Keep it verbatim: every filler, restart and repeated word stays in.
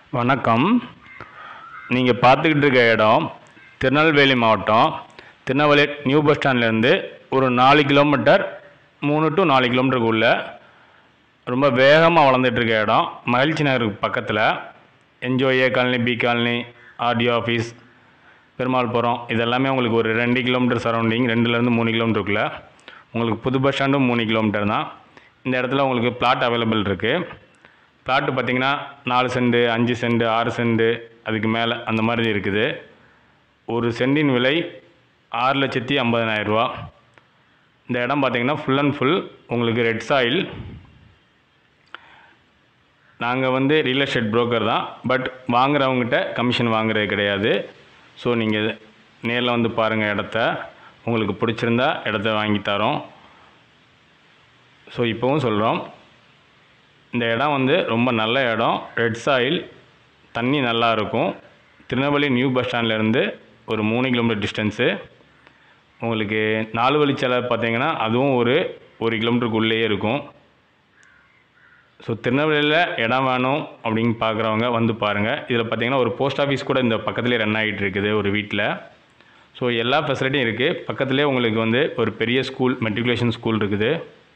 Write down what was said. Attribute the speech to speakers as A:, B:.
A: வணக்கம். நீங்கள் பார்த்துக்கிட்டு இருக்க இடம் திருநெல்வேலி மாவட்டம் திருநெல்வேலி நியூ பஸ் ஸ்டாண்ட்லேருந்து ஒரு நாலு கிலோமீட்டர் மூணு டு நாலு கிலோமீட்டருக்குள்ளே ரொம்ப வேகமாக வளர்ந்துட்டு இருக்க இடம் மகிழ்ச்சி நகருக்கு பக்கத்தில் NGO A colony, B colony, RTO office, Perumalpuram இதெல்லாமே உங்களுக்கு ஒரு ரெண்டு கிலோமீட்டர் சரௌண்டிங், ரெண்டுலேருந்து மூணு கிலோமீட்டருக்குள்ளே. உங்களுக்கு புது பஸ் ஸ்டாண்டும் மூணு கிலோமீட்டர் தான். இந்த இடத்துல உங்களுக்கு பிளாட் அவைலபிள் இருக்குது. பிளாட்டு பார்த்திங்கன்னா நாலு சென்ட், அஞ்சு சென்ட், ஆறு சென்ட், அதுக்கு மேலே அந்த மாதிரி இருக்குது. ஒரு சென்டின் விலை ஆறு லட்சத்தி ஐம்பதனாயிரரூவா. இந்த இடம் பார்த்திங்கன்னா ஃபுல் அண்ட் ஃபுல் உங்களுக்கு ரெட் சாயில். நாங்கள் வந்து ரியல் எஸ்டேட் புரோக்கர் தான், பட் வாங்குறவங்ககிட்ட கமிஷன் வாங்குறது கிடையாது. ஸோ நீங்கள் நேரில் வந்து பாருங்கள் இடத்த, உங்களுக்கு பிடிச்சிருந்தா இடத்த வாங்கி தரோம். ஸோ இப்போவும் சொல்கிறோம், இந்த இடம் வந்து ரொம்ப நல்ல இடம். ரெட் சாயில், தண்ணி நல்லா இருக்கும். திருநெல்வேலி நியூ பஸ் ஸ்டாண்ட்லேருந்து ஒரு மூணு கிலோமீட்டர் டிஸ்டன்ஸு. உங்களுக்கு நாலு வழிச்சாலை பார்த்தீங்கன்னா அதுவும் ஒரு ஒரு கிலோமீட்டருக்குள்ளேயே இருக்கும். ஸோ திருநெல்வேலியில் இடம் வேணும் அப்படின்னு பார்க்குறவங்க வந்து பாருங்கள். இதில் பார்த்தீங்கன்னா ஒரு போஸ்ட் ஆஃபீஸ் கூட இந்த பக்கத்துலேயே ரன் ஆகிட்டு இருக்குது ஒரு வீட்டில். ஸோ எல்லா ஃபெசிலிட்டியும் இருக்குது. பக்கத்துலேயே உங்களுக்கு வந்து ஒரு பெரிய ஸ்கூல், மெட்ரிகுலேஷன் ஸ்கூல் இருக்குது.